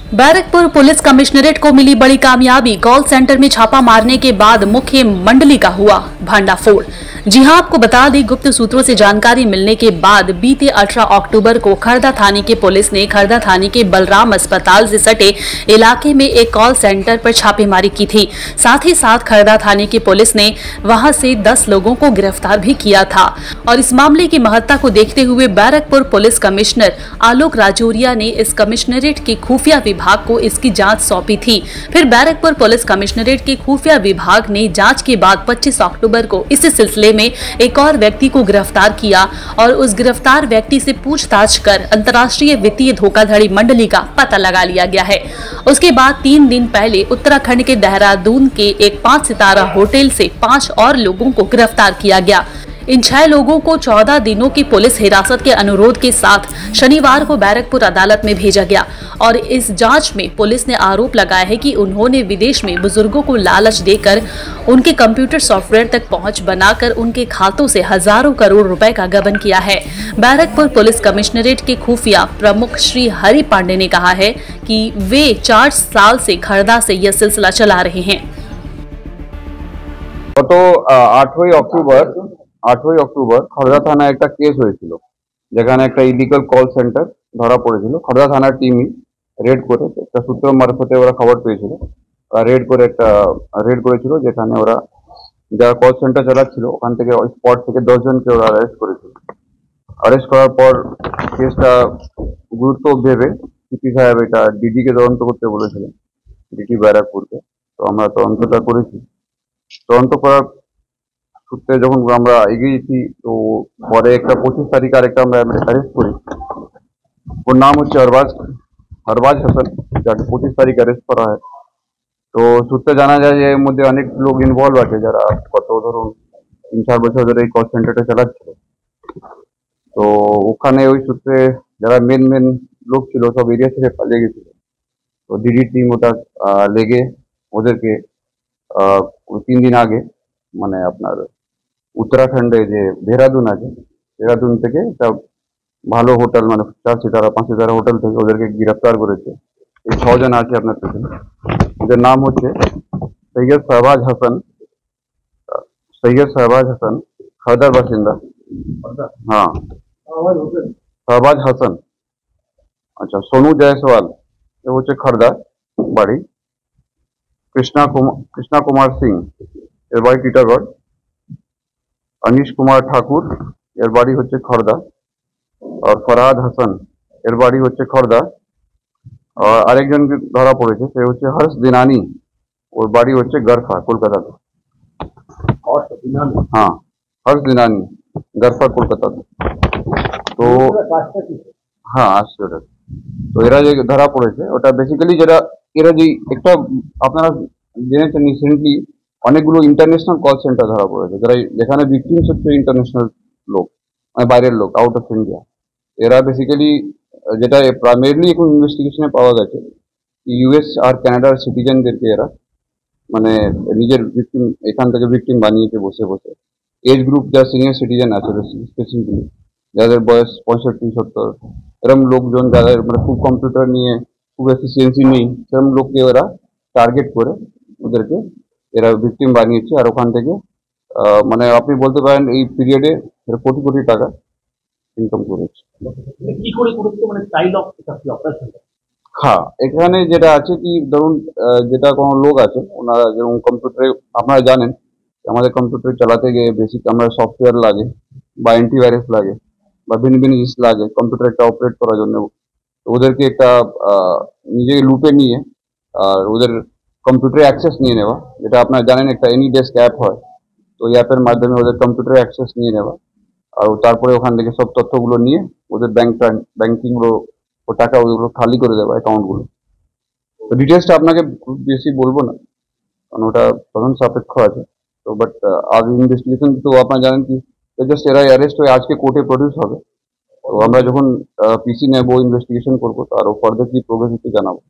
Barrackpore police commissionerate को मिली बड़ी कामयाबी। कॉल सेंटर में छापा मारने के बाद मुख्य मंडली का हुआ भंडाफोड़। जी हां, आपको बता दें, गुप्त सूत्रों से जानकारी मिलने के बाद बीते 18 अक्टूबर को खरदा थाने की पुलिस ने खरदा थाने के बलराम अस्पताल से सटे इलाके में एक कॉल सेंटर पर छापेमारी की थी। साथ ही साथ खरदा थाने की पुलिस ने वहां से 10 लोगों को गिरफ्तार भी किया था। और इस मामले की महत्ता को देखते हुए बैरकपुर पुलिस कमिश्नर आलोक राजौरिया ने इस कमिश्नरेट के खुफिया विभाग को इसकी जांच सौंपी थी। फिर बैरकपुर पुलिस कमिश्नरेट के खुफिया विभाग ने जांच के बाद 25 अक्टूबर को इसी सिलसिले में एक और व्यक्ति को गिरफ्तार किया और उस गिरफ्तार व्यक्ति से पूछताछ कर अंतर्राष्ट्रीय वित्तीय धोखाधड़ी मंडली का पता लगा लिया गया है। उसके बाद 3 दिन पहले उत्तराखंड के देहरादून के एक 5 सितारा होटल से 5 और लोगों को गिरफ्तार किया गया। इन 6 लोगों को 14 दिनों की पुलिस हिरासत के अनुरोध के साथ शनिवार को बैरकपुर अदालत में भेजा गया। और इस जांच में पुलिस ने आरोप लगाया है कि उन्होंने विदेश में बुजुर्गों को लालच देकर उनके कंप्यूटर सॉफ्टवेयर तक पहुंच बनाकर उनके खातों से हजारों करोड़ रुपए का गबन किया है। बैरकपुर पुलिस कमिश्नरेट के खुफिया प्रमुख श्री हरि पांडे ने कहा है कि वे 4 साल से खरदा से यह सिलसिला चला रहे हैं। तो 8ই অক্টোবর খড়দা থানায় একটা কেস হয়েছিল, যেখানে একটা ইলিগাল কল সেন্টার ধরা পড়েছিল। খড়দা থানার টিমই রেড করে একটা সূত্র মারফতে ওরা খবর পেয়েছিল, রেড করেছিল, যেখানে ওরা যারা কল সেন্টার চালাচ্ছিল ওখান থেকে ওই স্পট থেকে 10 জনকে ওরা অ্যারেস্ট করেছিল। অ্যারেস্ট করার পর কেসটা গুরুত্ব ভেবে সিপি সাহেব এটা ডিডিকে তদন্ত করতে বলেছিলেন, ডিডি ব্যারাকপুরকে। তো আমরা তদন্তটা করেছি। তদন্ত করার সূত্রে যখন আমরা এগিয়েছি, তো পরে একটা 25 তারিখ আরেকটা আমরা অ্যারেস্ট করি। ওর নাম হচ্ছে হরবাজ হাসান, যাকে 25 তারিখ অ্যারেস্ট করা হয়। তো সূত্রে জানা যায় যে এর মধ্যে অনেক লোক ইনভলভ আছে, যারা গত ধরুন 3-4 বছর ধরে এই কল সেন্টারটা চালাচ্ছিল। তো ওখানে ওই সূত্রে যারা মেন লোক ছিল সব এরিয়া থেকে পালিয়ে গেছিল। তো ডিডি টিম ওটা লেগে ওদেরকে 3 দিন আগে, মানে আপনার उत्तराखंडे যে দেহরাদুন আছে, দেহরাদুন থেকে একটা ভালো হোটেল, মানে 4 সিতারা 5 সিতারা হোটেল থেকে ওদেরকে গ্রেফতার করেছে। এই 6 জন আছে আপনার পেছনে। ওদের নাম হচ্ছে সৈয়দ শাহবাজ হাসান, খরদার বাসিন্দা। হ্যাঁ, শাহবাজ হাসান। আচ্ছা, সোনু জয়সওয়াল, এ হচ্ছে খরদা বাড়ি। কৃষ্ণা কুমার সিং, এর বাড়ি টিটাগড়। अनीश कुमार ठाकुर, एर बाड़ी होच्छे खरदा। और फरहाद हासान, एर बाड़ी होच्छे खरदा। और आरेकजन धरा पड़ेছে, সে হচ্ছে हर्ष दिनानी, ওর বাড়ি হচ্ছে গরফা, কলকাতাতে। हाँ, हर्ष दिनानी, गरफा, কলকাতাতে। তো हाँ, আসছে ওটা। তো এরা যে ধরা পড়েছে ওটা বেসিক্যালি যেটা এরা যে একটা আপনারা জেনেছেন রিসেন্টলি অনেকগুলো ইন্টারন্যাশনাল কল সেন্টার ধরা পড়েছে, যারা যেখানে ভিকটিমস হচ্ছে ইন্টারন্যাশনাল লোক, মানে বাইরের লোক, আউট অফ ইন্ডিয়া। এরা বেসিক্যালি যেটা প্রাইমারিলি এখন ইনভেস্টিগেশনে পাওয়া গেছে, ইউএস আর কানাডার সিটিজেনদেরকে এরা মানে নিজের ভিকটিম এখান থেকে ভিকটিম বানিয়েছে বসে বসে। এজ গ্রুপ যা সিনিয়র সিটিজেন আছে স্পেসিফিকলি, যাদের বয়স 65-70, এরকম লোকজন যাদের মানে খুব কম্পিউটার নিয়ে খুব এফিসিয়েন্সি নেই, সেরকম লোককে ওরা টার্গেট করে ওদেরকে এরা ভিকটিম বানিয়েছে। আর ওখান থেকে মানে আপনি বলতে পারেন এই পিরিয়ডে কোটি কোটি টাকা ইনকাম করেছে। হ্যাঁ, এখানে যেটা আছে কি ধরুন, যেটা কোনো লোক আছে ওনারা যেরকম কম্পিউটারে, আপনারা জানেন আমাদের কম্পিউটার চালাতে গিয়ে বেসিক আমরা সফটওয়্যার লাগে বা অ্যান্টিভাইরাস লাগে বা ভিন্ন জিনিস লাগে কম্পিউটারটা অপারেট করার জন্য। ওদেরকে একটা নিজেকে লুপে নিয়ে আর ওদের কম্পিউটারে অ্যাক্সেস নিয়ে নেওয়া, যেটা আপনারা জানেন একটা এনি ডেস্ক অ্যাপ হয়। তো এই অ্যাপের মাধ্যমে ওদের কম্পিউটারে অ্যাক্সেস নিয়ে নেওয়া, আর তারপরে ওখান থেকে সব তথ্যগুলো নিয়ে ওদের ব্যাংকিংগুলো ও টাকা ওইগুলো খালি করে দেওয়া অ্যাকাউন্টগুলো। তো ডিটেলসটা আপনাকে খুব বেশি বলবো না, কারণ ওটা তদন্ত সাপেক্ষ আছে। তো বাট আজ ইনভেস্টিগেশন তো আপনারা জানেন কি জাস্ট এরা অ্যারেস্ট হয়ে আজকে কোর্টে প্রডিউস হবে। তো আমরা যখন পিসি নেব, ইনভেস্টিগেশন করবো, তো আরো ফার্দার কি প্রোগ্রেস হচ্ছে জানাবো।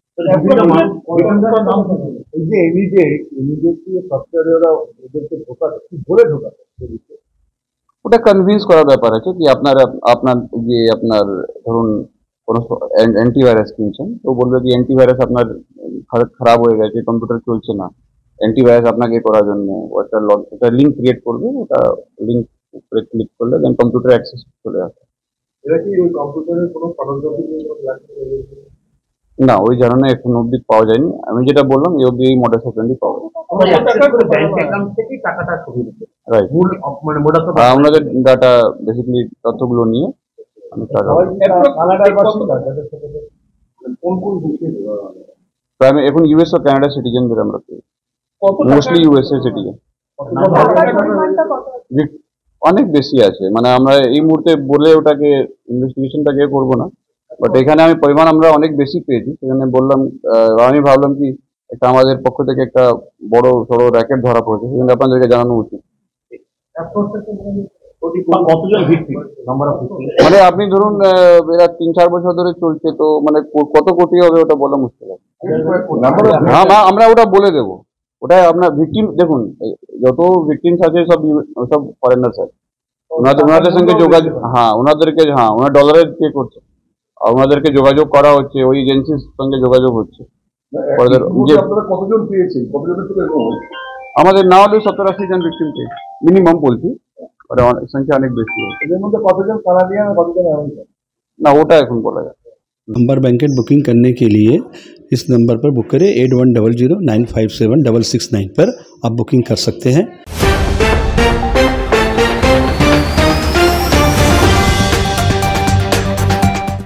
ওটা কনভিন্স করার ব্যাপার আছে কি আপনার যে আপনার ধরুন কোনো অ্যান্টিভাইরাস কিনছেন তো বলবে কি অ্যান্টিভাইরাস আপনার খারাপ হয়ে গেছে, কম্পিউটার চলছে না, অ্যান্টিভাইরাস আপনাকে করার জন্য একটা লিঙ্ক ক্রিয়েট করবে, ওটা লিঙ্ক উপরে ক্লিক করলে দেন কম্পিউটার অ্যাক্সেস চলে আসে। এটা কি ওই কম্পিউটারের কোনো ফটোগ্রাফি নিয়ে কোনো ক্লাস না, ওই ধরনের এখন অবধি পাওয়া যায়নি। আমি যেটা বললাম এই অবধি এই মডেল সেকেন্ডই পাওয়া যায়। ব্যাংক অ্যাকাউন্ট থেকে টাকাটা ছবি দিতে রাইট, মূল মানে মোটা তো আমাদের ডাটা বেসিক্যালি তথ্যগুলো নিয়ে আমি টাকা কানাডার বাসিন্দা যাদের সাথে কোন কোন দেশে প্রায় আমি এখন ইউএস ও কানাডা সিটিজেনদের আমরা পেয়ে মোস্টলি ইউএসএ সিটিজেন অনেক বেশি আছে, মানে আমরা এই মুহূর্তে বলে ওটাকে ইনভেস্টিগেশনটাকে করবো না, বাট এখানে আমি পরিমাণ আমরা অনেক বেশি পেয়েছি, সেখানে বললাম আমি ভাবলাম কি একটা আমাদের পক্ষ থেকে একটা বড় সড়ো র্যাকেট ধরা পড়েছে, সেখানে আপনাদেরকে জানানো উচিত। কতজন ভিত্তি নাম্বার অফ ভিত্তি মানে আপনি ধরুন এরা 3-4 বছর ধরে চলছে, তো মানে কত কোটি হবে ওটা বলা মুশকিল আছে। হ্যাঁ, আমরা ওটা বলে দেবো, ওটা আপনার ভিকটিম দেখুন, যত ভিকটিমস আছে সব ফরেনার্স আছে, ওনাদের সঙ্গে যোগাযোগ, ওনাদেরকে ওনার ডলারে পে করছে, আর ওনাদেরকে যোগাযোগ করা হচ্ছে, ওই এজেন্সির সঙ্গে যোগাযোগ হচ্ছে। কতজন পেয়েছেন, কতজনের থেকে আমাদের না হলেও 70-80 জন ভিকটিম পেয়েছে মিনিমাম বলছি, সংখ্যা অনেক বেশি আছে। এদের মধ্যে কতজন কানাডিয়ান আর কতজন আমেরিকান না ওটা এখন বলা যায়। नंबर बैंकेट बुकिंग करने के लिए इस नंबर पर बुक करें 8100957669 पर आप बुकिंग कर सकते हैं।